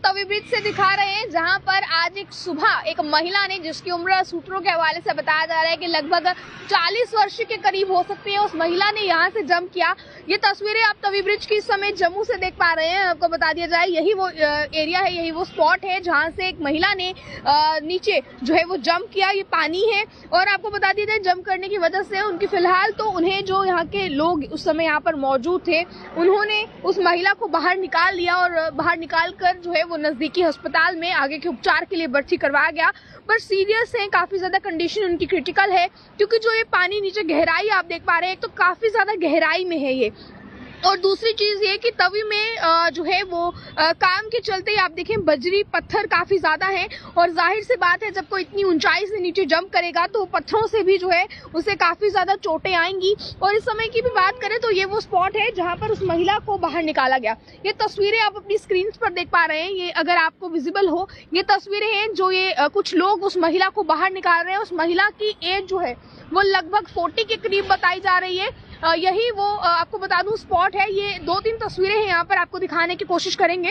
Tawi bridge से दिखा रहे हैं, जहां पर आज एक सुबह एक महिला ने, जिसकी उम्र सूत्रों के हवाले से बताया जा रहा है कि लगभग 40 वर्ष के करीब हो सकती है, उस महिला ने यहां से जंप किया। ये तस्वीरें आप तवी ब्रिज की इस समय जम्मू से देख पा रहे हैं। आपको बता दिया जाए, यही वो एरिया है, यही वो स्पॉट है जहां से एक महिला ने नीचे जो है वो जंप किया। ये पानी है और आपको बता दिया जाए, जंप करने की वजह से उनकी फिलहाल तो उन्हें जो यहाँ के लोग उस समय यहाँ पर मौजूद थे, उन्होंने उस महिला को बाहर निकाल लिया और बाहर निकाल कर जो है वो नजदीकी अस्पताल में आगे के उपचार के लिए भर्ती करवाया गया। पर सीरियस है, काफी ज्यादा कंडीशन उनकी क्रिटिकल है, क्योंकि जो ये पानी नीचे गहराई आप देख पा रहे हैं, एक तो काफी ज्यादा गहराई में है ये, और दूसरी चीज ये कि तवी में जो है वो काम के चलते आप देखें बजरी पत्थर काफी ज्यादा है, और जाहिर सी बात है जब कोई इतनी ऊंचाई से नीचे जंप करेगा तो पत्थरों से भी जो है उसे काफी ज्यादा चोटें आएंगी। और इस समय की भी बात करें तो ये वो स्पॉट है जहां पर उस महिला को बाहर निकाला गया। ये तस्वीरें आप अपनी स्क्रीन पर देख पा रहे हैं, ये अगर आपको विजिबल हो, ये तस्वीरें हैं जो ये कुछ लोग उस महिला को बाहर निकाल रहे हैं। उस महिला की एज जो है वो लगभग 40 के करीब बताई जा रही है। यही वो आपको बता दूं स्पॉट है। ये 2-3 तस्वीरें हैं, यहाँ पर आपको दिखाने की कोशिश करेंगे।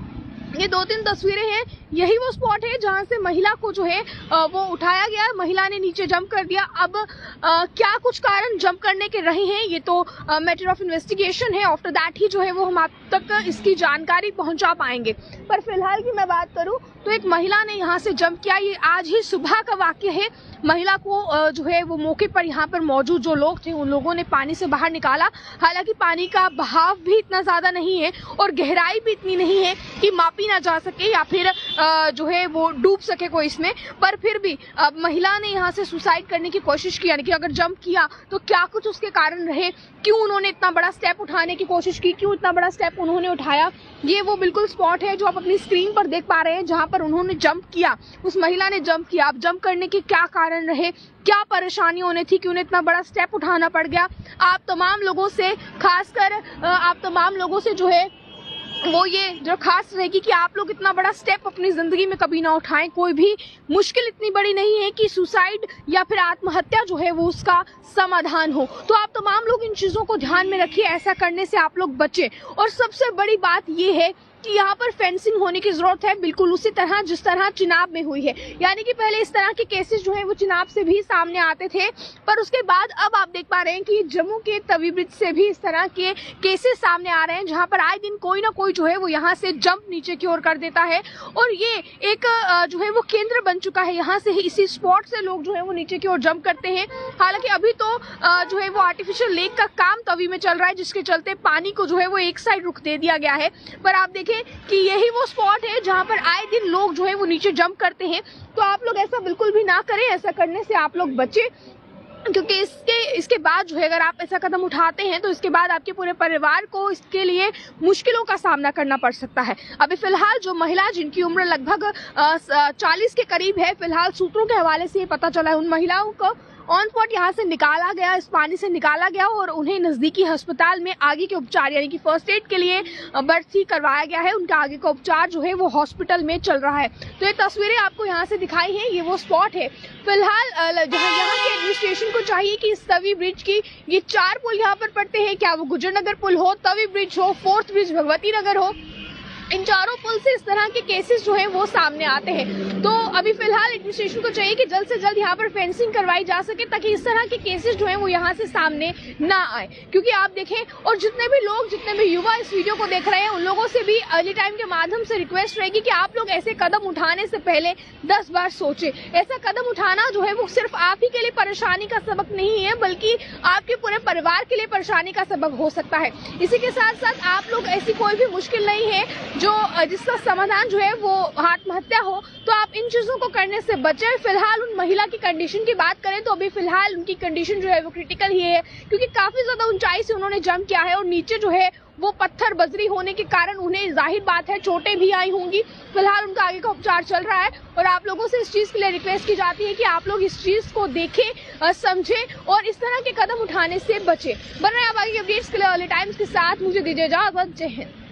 ये 2-3 तस्वीरें हैं, यही वो स्पॉट है जहां से महिला को जो है वो उठाया गया। महिला ने नीचे जंप कर दिया। अब क्या कुछ कारण जंप करने के रहे हैं, ये तो मैटर ऑफ इन्वेस्टिगेशन है। आफ्टर दैट ही जो है वो हम आप तक इसकी जानकारी पहुंचा पाएंगे। पर फिलहाल की मैं बात करूं तो एक महिला ने यहाँ से जंप किया। ये आज ही सुबह का वाक्य है। महिला को जो है वो मौके पर यहाँ पर मौजूद जो लोग थे, उन लोगों ने पानी से बाहर निकाला। हालांकि पानी का बहाव भी इतना ज्यादा नहीं है और गहराई भी इतनी नहीं है कि मापी ना जा सके या फिर जो है वो डूब सके कोई इसमें। पर फिर भी महिला ने यहाँ से सुसाइड करने की कोशिश की, यानी कि अगर जंप किया तो क्या कुछ उसके कारण रहे, क्यों उन्होंने इतना बड़ा स्टेप उठाने की कोशिश की, क्यों इतना बड़ा स्टेप उन्होंने उठाया। ये वो बिल्कुल स्पॉट है जो आप अपनी स्क्रीन पर देख पा रहे हैं, जहां पर उन्होंने जंप किया, उस महिला ने जंप किया। अब जंप करने के क्या कारण रहे, क्या परेशानियां उन्हें थी कि उन्हें इतना बड़ा स्टेप उठाना पड़ गया। आप तमाम लोगों से, खासकर आप तमाम लोगों से जो है वो ये जो खास रहेगी कि आप लोग इतना बड़ा स्टेप अपनी जिंदगी में कभी ना उठाएं। कोई भी मुश्किल इतनी बड़ी नहीं है कि सुसाइड या फिर आत्महत्या जो है वो उसका समाधान हो। तो आप तमाम लोग इन चीजों को ध्यान में रखिए, ऐसा करने से आप लोग बचें। और सबसे बड़ी बात ये है कि यहाँ पर फेंसिंग होने की जरूरत है, बिल्कुल उसी तरह जिस तरह चिनाब में हुई है। यानी कि पहले इस तरह के केसेस जो है वो चिनाब से भी सामने आते थे, पर उसके बाद अब आप देख पा रहे हैं कि जम्मू के तवी ब्रिज से भी इस तरह के केसेस सामने आ रहे हैं, जहां पर आए दिन कोई ना कोई जो है वो यहाँ से जंप नीचे की ओर कर देता है। और ये एक जो है वो केंद्र बन चुका है, यहाँ से इसी स्पॉट से लोग जो है वो नीचे की ओर जंप करते हैं। हालांकि अभी तो जो है वो आर्टिफिशियल लेक का काम तवी में चल रहा है, जिसके चलते पानी को जो है वो एक साइड रुख दे दिया गया है। पर आप देखें कि यही वो स्पॉट है जहां पर आए दिन लोग जो है वो नीचे जंप करते हैं। तो आप लोग ऐसा बिल्कुल भी ना करें, ऐसा करने से आप लोग बचें, क्योंकि इसके बाद जो है अगर आप ऐसा कदम उठाते हैं तो इसके बाद आपके पूरे परिवार को इसके लिए मुश्किलों का सामना करना पड़ सकता है। अभी फिलहाल जो महिला, जिनकी उम्र लगभग 40 के करीब है, फिलहाल सूत्रों के हवाले से ये पता चला है, उन महिलाओं को ऑन स्पॉट यहाँ से निकाला गया, इस पानी से निकाला गया और उन्हें नजदीकी अस्पताल में आगे के उपचार यानी कि फर्स्ट एड के लिए भर्ती करवाया गया है। उनका आगे का उपचार जो है वो हॉस्पिटल में चल रहा है। तो ये तस्वीरें आपको यहाँ से दिखाई हैं, ये वो स्पॉट है। फिलहाल जहाँ यहाँ के एडमिनिस्ट्रेशन को चाहिए कि इस तवी ब्रिज की ये 4 पुल यहाँ पर पड़ते हैं, क्या वो गुजरनगर पुल हो, तवी ब्रिज हो, 4th ब्रिज भगवती नगर हो, इन चारों पुल से इस तरह के केसेस जो है वो सामने आते हैं। तो अभी फिलहाल एडमिनिस्ट्रेशन को चाहिए कि जल्द से जल्द यहाँ पर फेंसिंग करवाई जा सके, ताकि इस तरह के केसेस जो है वो यहाँ से सामने ना आए। क्योंकि आप देखें, और जितने भी लोग, जितने भी युवा इस वीडियो को देख रहे हैं, उन लोगों से भी अर्ली टाइम के माध्यम से रिक्वेस्ट रहेगी कि आप लोग ऐसे कदम उठाने से पहले 10 बार सोचें। ऐसा कदम उठाना जो है वो सिर्फ आप ही के लिए परेशानी का सबक नहीं है, बल्कि आपके पूरे परिवार के लिए परेशानी का सबक हो सकता है। इसी के साथ साथ आप लोग, ऐसी कोई भी मुश्किल नहीं है जिसका समाधान जो है वो आत्महत्या हो, तो आप इन चीजों को करने से बचें। फिलहाल उन महिला की कंडीशन की बात करें तो अभी फिलहाल उनकी कंडीशन जो है वो क्रिटिकल ही है, क्योंकि काफी ज्यादा ऊंचाई से उन्होंने जंप किया है और नीचे जो है वो पत्थर बजरी होने के कारण उन्हें जाहिर बात है चोटें भी आई होंगी। फिलहाल उनका आगे का उपचार चल रहा है और आप लोगों से इस चीज के लिए रिक्वेस्ट की जाती है कि आप लोग इस चीज को देखें, समझें और इस तरह के कदम उठाने से बचें। बन रहे हैं आप आगे अपडेट्स के लिए अर्ली टाइम्स के साथ। मुझे दीजिए इजाजत, जय हिंद।